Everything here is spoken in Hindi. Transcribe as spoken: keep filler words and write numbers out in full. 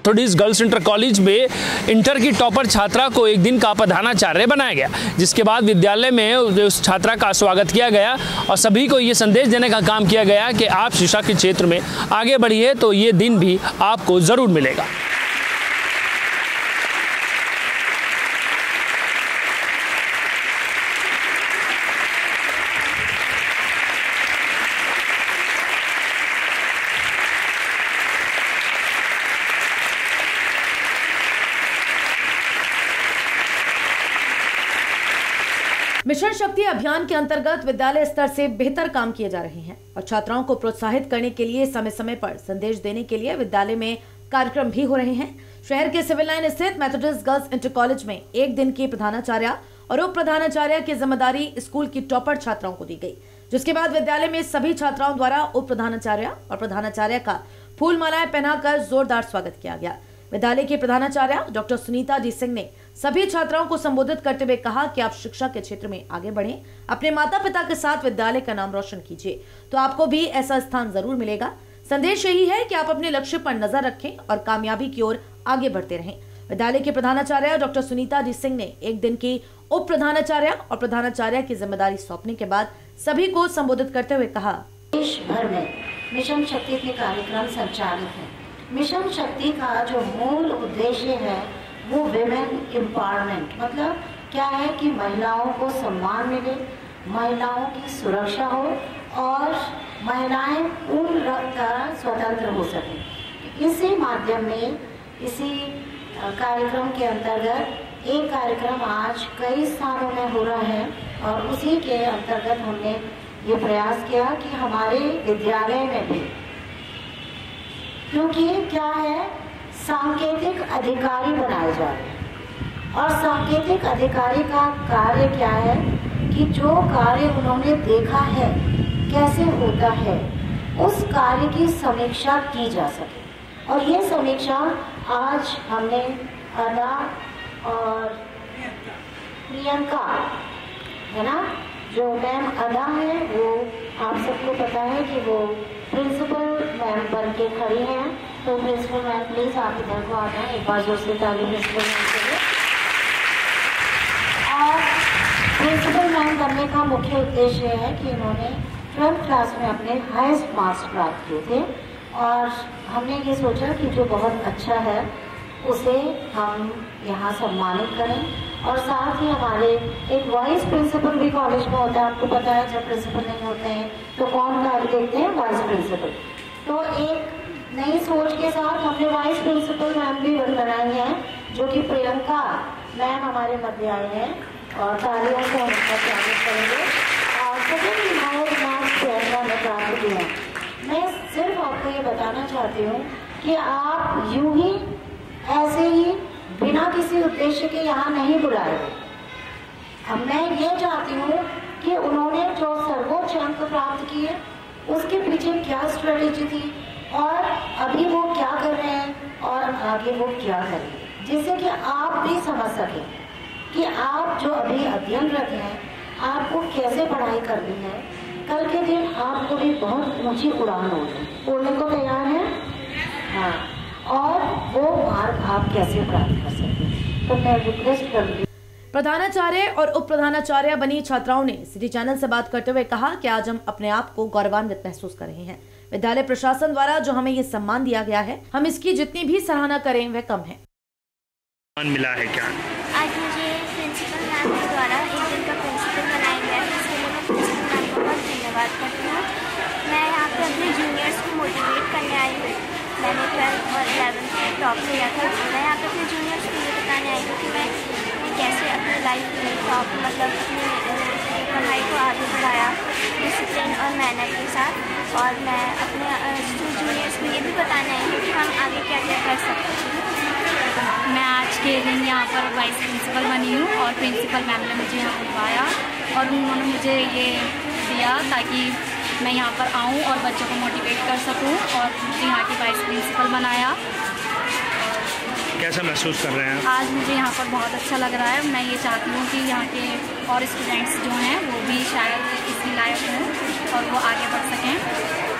मेथोडिस्ट गर्ल्स इंटर कॉलेज में इंटर की टॉपर छात्रा को एक दिन का प्रधानाचार्य बनाया गया, जिसके बाद विद्यालय में उस छात्रा का स्वागत किया गया और सभी को ये संदेश देने का काम किया गया कि आप शिक्षा के क्षेत्र में आगे बढ़िए तो ये दिन भी आपको ज़रूर मिलेगा। मिशन शक्ति अभियान के अंतर्गत विद्यालय स्तर से बेहतर काम किए जा रहे हैं और छात्राओं को प्रोत्साहित करने के लिए समय समय पर संदेश देने के लिए विद्यालय में कार्यक्रम भी हो रहे हैं। शहर के सिविल लाइन स्थित मेथोडिस्ट गर्ल्स इंटर कॉलेज में एक दिन की प्रधानाचार्य और उप प्रधानाचार्य की जिम्मेदारी स्कूल की टॉपर छात्राओं को दी गई, जिसके बाद विद्यालय में सभी छात्राओं द्वारा उप प्रधानाचार्य और प्रधानाचार्य का फूल मालाएं पहनाकर जोरदार स्वागत किया गया। विद्यालय की प्रधानाचार्य डॉक्टर सुनीता डी सिंह ने सभी छात्राओं को संबोधित करते हुए कहा कि आप शिक्षा के क्षेत्र में आगे बढ़ें, अपने माता पिता के साथ विद्यालय का नाम रोशन कीजिए तो आपको भी ऐसा स्थान जरूर मिलेगा। संदेश यही है कि आप अपने लक्ष्य पर नजर रखें और कामयाबी की ओर आगे बढ़ते रहें। विद्यालय के प्रधानाचार्य डॉक्टर सुनीता डी सिंह ने एक दिन की उप प्रधानाचार्य और प्रधानाचार्य की जिम्मेदारी सौंपने के बाद सभी को संबोधित करते हुए कहा, देश भर में मिशन शक्ति के कार्यक्रम संचालित हैं। मिशन शक्ति का जो मूल उद्देश्य है वो विमेन एम्पावरमेंट, मतलब क्या है कि महिलाओं को सम्मान मिले, महिलाओं की सुरक्षा हो और महिलाएं पूर्ण तरह स्वतंत्र हो सकें। इसी माध्यम में इसी कार्यक्रम के अंतर्गत एक कार्यक्रम आज कई स्थानों में हो रहा है और उसी के अंतर्गत हमने ये प्रयास किया कि हमारे विद्यालय में भी, क्योंकि क्या है सांकेतिक अधिकारी बनाए जा रहे हैं और सांकेतिक अधिकारी का कार्य क्या है कि जो कार्य उन्होंने देखा है कैसे होता है उस कार्य की समीक्षा की जा सके। और ये समीक्षा आज हमने अदा और प्रियंका है ना, जो मैम अदा है वो आप सबको पता है कि वो प्रिंसिपल मैम बन के खड़ी हैं, तो प्रिंसिपल मैम प्लीज आप इधर को आ जाए, एक बार जोर से ताली प्रिंसिपल मैम के लिए। और प्रिंसिपल मैम बनने का मुख्य उद्देश्य है कि इन्होंने ट्वेल्थ क्लास में अपने हाईएस्ट मार्क्स प्राप्त किए थे और हमने ये सोचा कि जो बहुत अच्छा है उसे हम यहाँ सम्मानित करें। और साथ ही हमारे एक वाइस प्रिंसिपल भी कॉलेज में होता है, आपको पता है जब प्रिंसिपल नहीं होते हैं तो कौन कार्य देखते हैं, वाइस प्रिंसिपल। तो एक नई सोच के साथ हमने वाइस प्रिंसिपल मैम भी बनाई है, जो कि प्रियंका मैम हमारे मध्य आए हैं और तालियों से हम उनका स्वागत करेंगे। और सेकेंड हाईएस्ट मार्क्स प्रियंका ने प्राप्त किया। मैं सिर्फ आपको ये बताना चाहती हूँ कि आप यूं ही ऐसे ही बिना किसी उद्देश्य के यहाँ नहीं बुलाए। अब मैं ये चाहती हूँ कि उन्होंने जो सर्वोच्च अंक प्राप्त किए उसके पीछे क्या स्ट्रेटेजी थी और अभी वो क्या कर रहे हैं और आगे वो क्या करेंगे, जिससे कि आप भी समझ सकें कि आप जो अभी अध्ययनरत हैं आपको कैसे पढ़ाई करनी है। कल के दिन आपको भी बहुत ऊंची उड़ान होगी, उड़ने को तैयार है हाँ, और वो मार्क आप कैसे प्राप्त कर सकते हैं। तो मैं रिक्वेस्ट करूँगी। प्रधानाचार्य और उप प्रधानाचार्य बनी छात्राओं ने सिटी चैनल से बात करते हुए कहा कि आज हम अपने आप को गौरवान्वित महसूस कर रहे हैं। विद्यालय प्रशासन द्वारा जो हमें ये सम्मान दिया गया है, हम इसकी जितनी भी सराहना करें वह कम है। मिला है क्या? आज मुझे प्रिंसिपल मैम के द्वारा एक दिन का प्रिंसिपल बनाया गया है, इसके लिए मैं प्रिंसिपल मैम को बहुत धन्यवाद करती हूँ। मैं यहाँ पे अपने जूनियर्स को मोटिवेट करने आई हूँ। मैंने ट्वेल्थ और इलेवेंथ में टॉप किया था, मैं यहाँ पे अपने जूनियर्स को ये बताने आई हूँ कि मैं कैसे अपनी लाइफ में टॉप मतलब अपनी पढ़ाई को आगे बढ़ाया डिसिप्लिन और मेहनत के साथ। और मैं अपने जूनियर्स को ये भी बताने आई हूँ कि हम आगे क्या क्या कर सकते हैं। मैं आज के दिन यहाँ पर वाइस प्रिंसिपल बनी हूँ और प्रिंसिपल मैम ने मुझे यहाँ बुलवाया और उन्होंने मुझे ये दिया ताकि मैं यहाँ पर आऊँ और बच्चों को मोटिवेट कर सकूँ और मुझे यहाँ की वाइस प्रिंसिपल बनाया। कैसा महसूस कर रहे हैं? आज मुझे यहाँ पर बहुत अच्छा लग रहा है। मैं ये चाहती हूँ कि यहाँ के और स्टूडेंट्स जो हैं वो भी शायद इसी लायक हों और वो आगे बढ़ सकें।